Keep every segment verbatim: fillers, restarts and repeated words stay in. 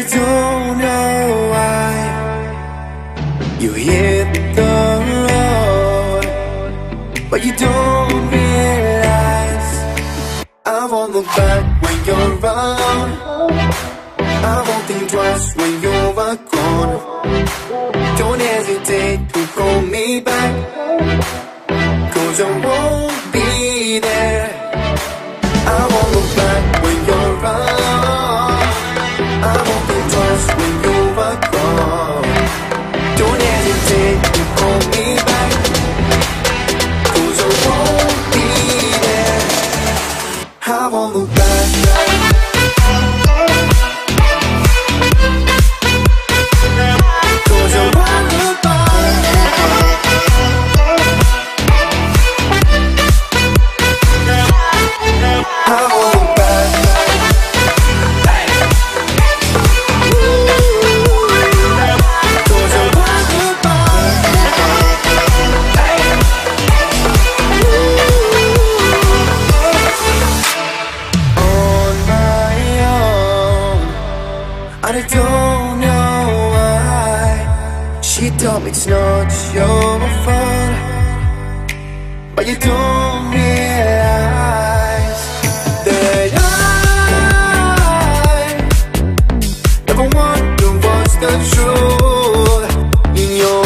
I don't know why you hit the road, but you don't realize I won't look back when you're around. I won't think twice when you're gone. Don't hesitate to call me back, 'cause I won't be there. I won't look back when you're around. I won't think twice when you're gone. Don't hesitate to call me back, 'cause I won't be there. I won't look back. I don't know why she told me it's not your fault, but you don't realize that I never wonder what's the truth. In your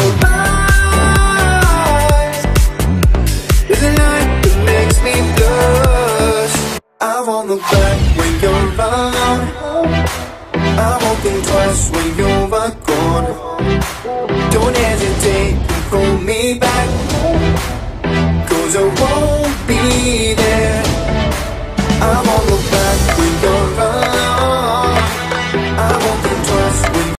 eyes there's a light that makes me blush. I won't look back when you're around. I won't think twice when you're gone. Don't hesitate to call me back, 'cause I won't be there.